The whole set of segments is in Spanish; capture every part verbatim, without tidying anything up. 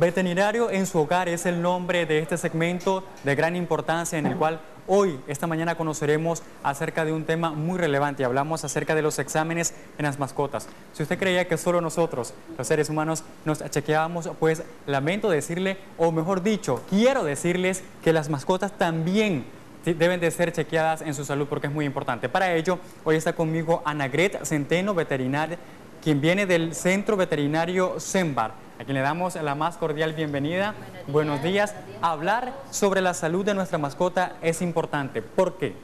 Veterinario en su hogar es el nombre de este segmento de gran importancia en el cual hoy, esta mañana, conoceremos acerca de un tema muy relevante. Hablamos acerca de los exámenes en las mascotas. Si usted creía que solo nosotros, los seres humanos, nos chequeábamos, pues lamento decirle, o mejor dicho, quiero decirles que las mascotas también deben de ser chequeadas en su salud porque es muy importante. Para ello, hoy está conmigo Anagret Centeno, veterinaria, quien viene del Centro Veterinario Sembar, a quien le damos la más cordial bienvenida. Buenos días. Buenos días. Hablar sobre la salud de nuestra mascota es importante. ¿Por qué?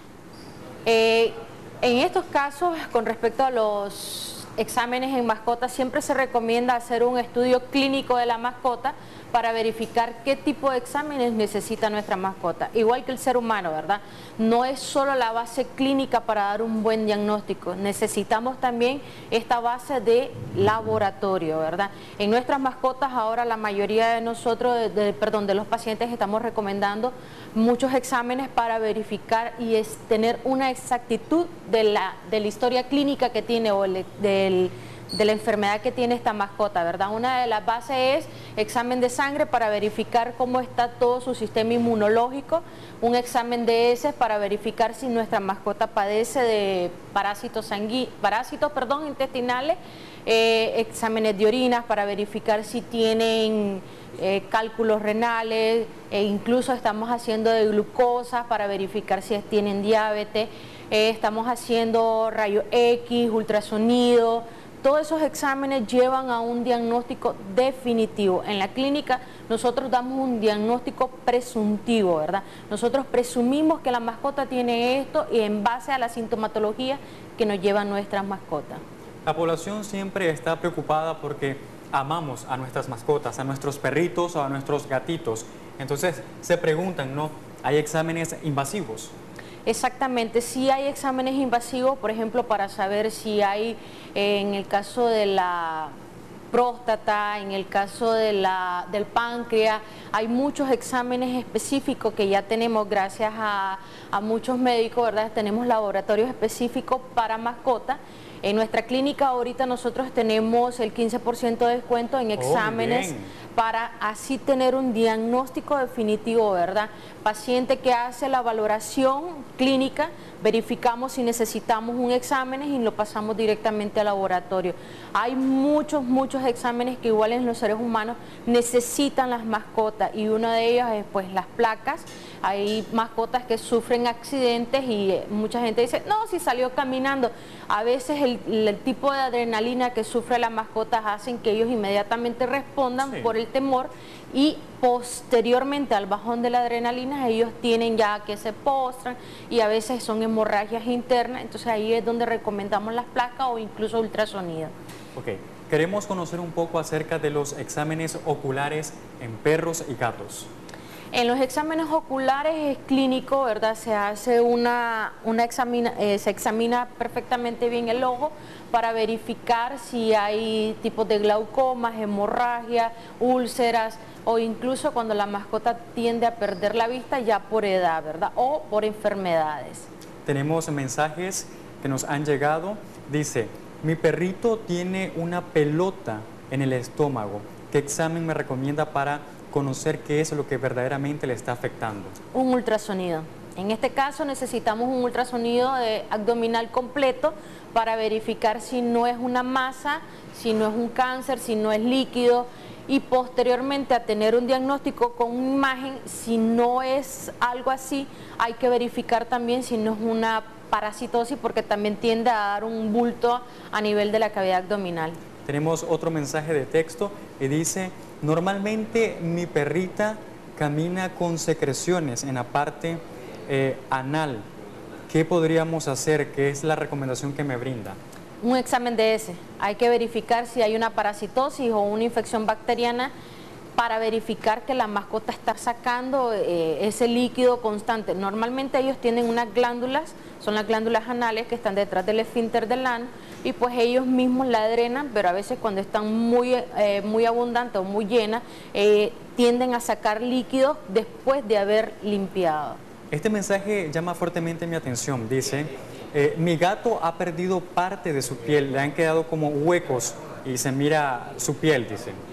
Eh, en estos casos, con respecto a los exámenes en mascotas, siempre se recomienda hacer un estudio clínico de la mascota para verificar qué tipo de exámenes necesita nuestra mascota. Igual que el ser humano, ¿verdad? No es solo la base clínica para dar un buen diagnóstico, necesitamos también esta base de laboratorio, ¿verdad? En nuestras mascotas ahora la mayoría de nosotros, de, de, perdón, de los pacientes estamos recomendando muchos exámenes para verificar y es tener una exactitud de la, de la historia clínica que tiene o el, del de la enfermedad que tiene esta mascota, ¿verdad? Una de las bases es examen de sangre para verificar cómo está todo su sistema inmunológico, un examen de heces para verificar si nuestra mascota padece de parásitos, sangui parásitos perdón, intestinales, eh, exámenes de orinas para verificar si tienen eh, cálculos renales, e incluso estamos haciendo de glucosa para verificar si tienen diabetes, eh, estamos haciendo rayo X, ultrasonido. Todos esos exámenes llevan a un diagnóstico definitivo. En la clínica nosotros damos un diagnóstico presuntivo, ¿verdad? Nosotros presumimos que la mascota tiene esto y en base a la sintomatología que nos llevan nuestras mascotas. La población siempre está preocupada porque amamos a nuestras mascotas, a nuestros perritos o a nuestros gatitos. Entonces se preguntan, ¿no? ¿Hay exámenes invasivos? Exactamente, sí hay exámenes invasivos, por ejemplo, para saber si hay, eh, en el caso de la próstata, en el caso de la, del páncreas, hay muchos exámenes específicos que ya tenemos gracias a, a muchos médicos, ¿verdad? Tenemos laboratorios específicos para mascotas. En nuestra clínica ahorita nosotros tenemos el quince por ciento de descuento en exámenes oh, para así tener un diagnóstico definitivo, ¿verdad? Paciente que hace la valoración clínica, verificamos si necesitamos un examen y lo pasamos directamente al laboratorio. Hay muchos, muchos exámenes que igual en los seres humanos necesitan las mascotas y una de ellas es pues las placas. Hay mascotas que sufren accidentes y mucha gente dice, no, si salió caminando. A veces el, el tipo de adrenalina que sufre la mascota hacen que ellos inmediatamente respondan sí. por el temor y posteriormente al bajón de la adrenalina ellos tienen ya que se postran y a veces son hemorragias internas, entonces ahí es donde recomendamos las placas o incluso ultrasonido. Ok, queremos conocer un poco acerca de los exámenes oculares en perros y gatos. En los exámenes oculares es clínico, ¿verdad? Se hace una, una examina, eh, se examina perfectamente bien el ojo para verificar si hay tipos de glaucomas, hemorragia, úlceras o incluso cuando la mascota tiende a perder la vista ya por edad, ¿verdad? O por enfermedades. Tenemos mensajes que nos han llegado. Dice, mi perrito tiene una pelota en el estómago. ¿Qué examen me recomienda para conocer qué es lo que verdaderamente le está afectando? Un ultrasonido. En este caso necesitamos un ultrasonido de abdominal completo para verificar si no es una masa, si no es un cáncer, si no es líquido y posteriormente a tener un diagnóstico con una imagen, si no es algo así, hay que verificar también si no es una parasitosis porque también tiende a dar un bulto a nivel de la cavidad abdominal. Tenemos otro mensaje de texto y dice, normalmente mi perrita camina con secreciones en la parte eh, anal. ¿Qué podríamos hacer? ¿Qué es la recomendación que me brinda? Un examen de heces. Hay que verificar si hay una parasitosis o una infección bacteriana para verificar que la mascota está sacando eh, ese líquido constante. Normalmente ellos tienen unas glándulas, son las glándulas anales que están detrás del esfínter del ano y pues ellos mismos la drenan, pero a veces cuando están muy, eh, muy abundantes o muy llenas, eh, tienden a sacar líquidos después de haber limpiado. Este mensaje llama fuertemente mi atención, dice, eh, mi gato ha perdido parte de su piel, le han quedado como huecos y se mira su piel, dice.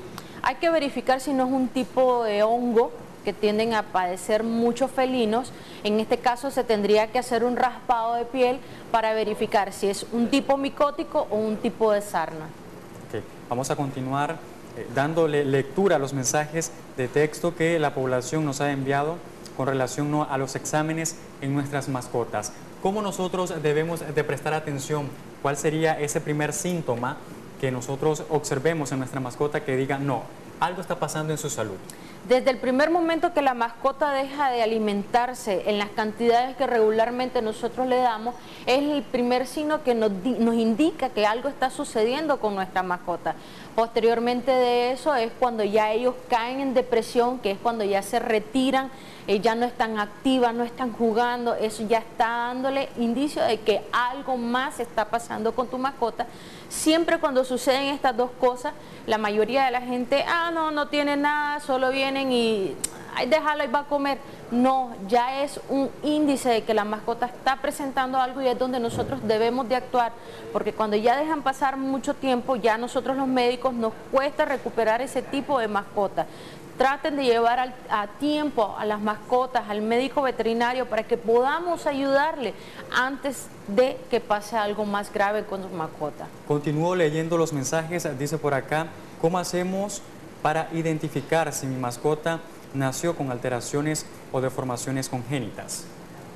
Hay que verificar si no es un tipo de hongo que tienden a padecer muchos felinos. En este caso se tendría que hacer un raspado de piel para verificar si es un tipo micótico o un tipo de sarna. Okay. Vamos a continuar eh, dándole lectura a los mensajes de texto que la población nos ha enviado con relación, ¿no?, a los exámenes en nuestras mascotas. ¿Cómo nosotros debemos de prestar atención? ¿Cuál sería ese primer síntoma que nosotros observemos en nuestra mascota que diga, no, algo está pasando en su salud? Desde el primer momento que la mascota deja de alimentarse en las cantidades que regularmente nosotros le damos, es el primer signo que nos, nos indica que algo está sucediendo con nuestra mascota. Posteriormente de eso es cuando ya ellos caen en depresión, que es cuando ya se retiran, eh, ya no están activas, no están jugando, eso ya está dándole indicio de que algo más está pasando con tu mascota. Siempre cuando suceden estas dos cosas, la mayoría de la gente, ah, no, no tiene nada, solo vienen y ay, déjalo y va a comer. No, ya es un índice de que la mascota está presentando algo y es donde nosotros debemos de actuar, porque cuando ya dejan pasar mucho tiempo, ya nosotros los médicos nos cuesta recuperar ese tipo de mascota. Traten de llevar al, a tiempo a las mascotas, al médico veterinario, para que podamos ayudarle antes de que pase algo más grave con su mascota. Continúo leyendo los mensajes, dice por acá, ¿cómo hacemos para identificar si mi mascota nació con alteraciones o deformaciones congénitas?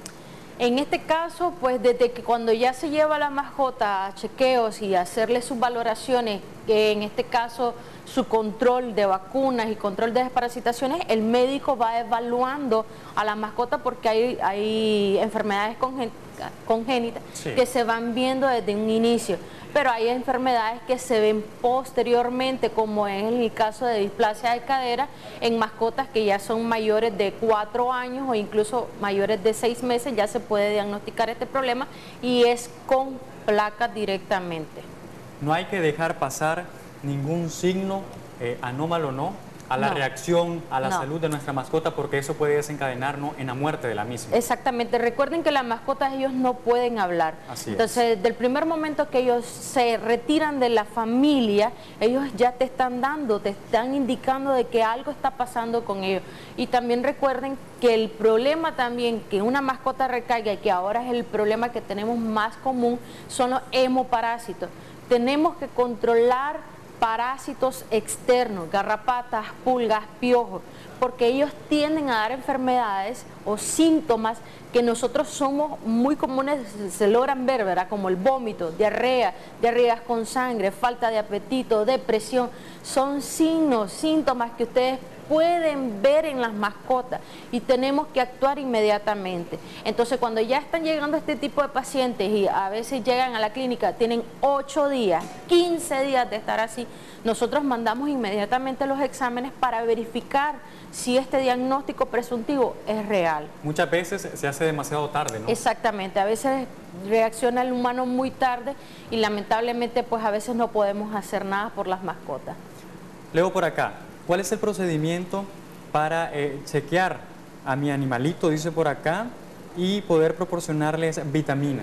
En este caso, pues desde que cuando ya se lleva la mascota a chequeos y a hacerle sus valoraciones, que en este caso su control de vacunas y control de desparasitaciones, el médico va evaluando a la mascota porque hay, hay enfermedades congénitas sí. que se van viendo desde un inicio, pero hay enfermedades que se ven posteriormente, como es el caso de displasia de cadera en mascotas que ya son mayores de cuatro años o incluso mayores de seis meses, ya se puede diagnosticar este problema y es con placas directamente. No hay que dejar pasar ningún signo eh, anómalo, ¿no?, a la no. reacción, a la no. salud de nuestra mascota, porque eso puede desencadenarnos en la muerte de la misma. Exactamente. Recuerden que las mascotas, ellos no pueden hablar. Así Entonces, es. del primer momento que ellos se retiran de la familia, ellos ya te están dando, te están indicando de que algo está pasando con ellos. Y también recuerden que el problema también que una mascota recaiga, y que ahora es el problema que tenemos más común, son los hemoparásitos. Tenemos que controlar parásitos externos, garrapatas, pulgas, piojos, porque ellos tienden a dar enfermedades o síntomas que nosotros somos muy comunes, se logran ver, ¿verdad? Como el vómito, diarrea, diarreas con sangre, falta de apetito, depresión. Son signos, síntomas que ustedes pueden ver en las mascotas y tenemos que actuar inmediatamente. Entonces, cuando ya están llegando este tipo de pacientes y a veces llegan a la clínica, tienen ocho días, quince días de estar así, nosotros mandamos inmediatamente los exámenes para verificar si este diagnóstico presuntivo es real. Muchas veces se hace demasiado tarde, ¿no? Exactamente, a veces reacciona el humano muy tarde y lamentablemente pues a veces no podemos hacer nada por las mascotas. Leo por acá, ¿cuál es el procedimiento para eh, chequear a mi animalito, dice por acá, y poder proporcionarles vitamina?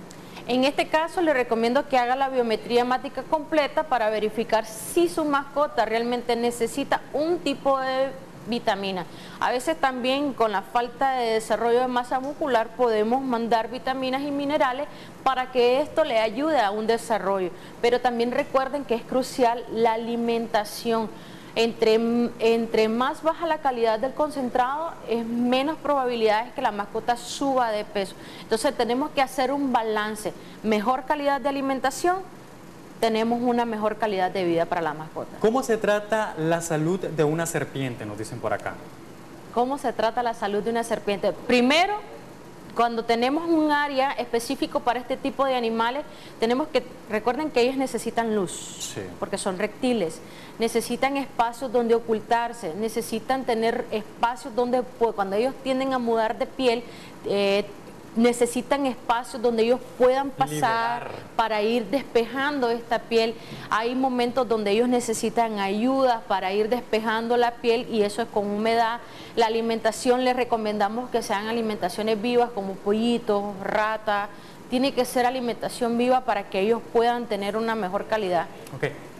En este caso le recomiendo que haga la biometría hemática completa para verificar si su mascota realmente necesita un tipo de vitamina. A veces también con la falta de desarrollo de masa muscular podemos mandar vitaminas y minerales para que esto le ayude a un desarrollo. Pero también recuerden que es crucial la alimentación. Entre, entre más baja la calidad del concentrado, es menos probabilidades que la mascota suba de peso. Entonces tenemos que hacer un balance. Mejor calidad de alimentación, tenemos una mejor calidad de vida para la mascota. ¿Cómo se trata la salud de una serpiente? Nos dicen por acá. ¿Cómo se trata la salud de una serpiente? Primero, cuando tenemos un área específico para este tipo de animales, tenemos que, recuerden que ellos necesitan luz, sí. porque son reptiles, necesitan espacios donde ocultarse, necesitan tener espacios donde, pues, cuando ellos tienden a mudar de piel, eh, necesitan espacios donde ellos puedan pasar Liberar. para ir despejando esta piel. Hay momentos donde ellos necesitan ayuda para ir despejando la piel y eso es con humedad. La alimentación, les recomendamos que sean alimentaciones vivas como pollitos, rata. Tiene que ser alimentación viva para que ellos puedan tener una mejor calidad. Okay.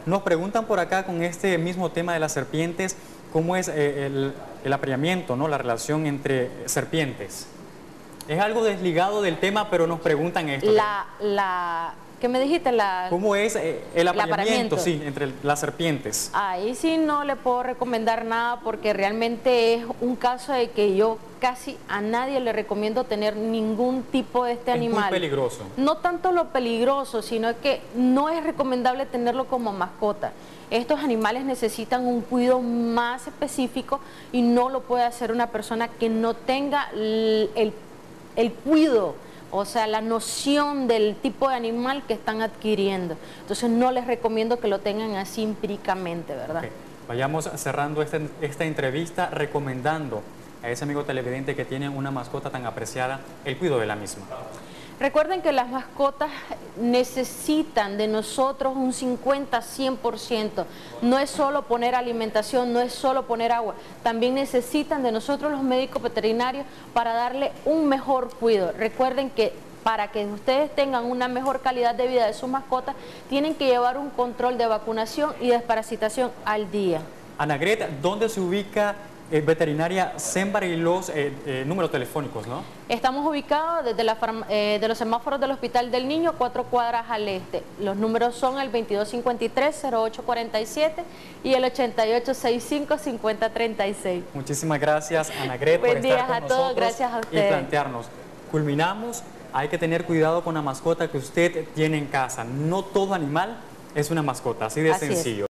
Nos preguntan por acá con este mismo tema de las serpientes, ¿cómo es eh, el, el apareamiento, ¿no? La relación entre serpientes? Es algo desligado del tema, pero nos preguntan esto. La, la, ¿qué me dijiste? La, ¿Cómo es eh, el apareamiento, apareamiento. sí, entre las serpientes? Ahí sí no le puedo recomendar nada porque realmente es un caso de que yo casi a nadie le recomiendo tener ningún tipo de este Es animal. muy peligroso. No tanto lo peligroso, sino que no es recomendable tenerlo como mascota. Estos animales necesitan un cuidado más específico y no lo puede hacer una persona que no tenga el, el, el cuidado, o sea, la noción del tipo de animal que están adquiriendo. Entonces no les recomiendo que lo tengan así empíricamente, ¿verdad? Okay. Vayamos cerrando este, esta entrevista recomendando a ese amigo televidente que tiene una mascota tan apreciada el cuidado de la misma. Recuerden que las mascotas necesitan de nosotros un cincuenta a cien por ciento. No es solo poner alimentación, no es solo poner agua. También necesitan de nosotros los médicos veterinarios para darle un mejor cuidado. Recuerden que para que ustedes tengan una mejor calidad de vida de sus mascotas, tienen que llevar un control de vacunación y desparasitación al día. Anagret, ¿dónde se ubica eh, Veterinaria Sembar y los eh, eh, números telefónicos, no? Estamos ubicados desde la, eh, de los semáforos del Hospital del Niño, cuatro cuadras al este. Los números son el veintidós cincuenta y tres, cero ocho cuarenta y siete y el ochenta y ocho sesenta y cinco, cincuenta treinta y seis. Muchísimas gracias, Anagret, por Buen estar día con a nosotros todos, gracias a y ustedes. plantearnos. Culminamos, hay que tener cuidado con la mascota que usted tiene en casa. No todo animal es una mascota, así de Así es. sencillo.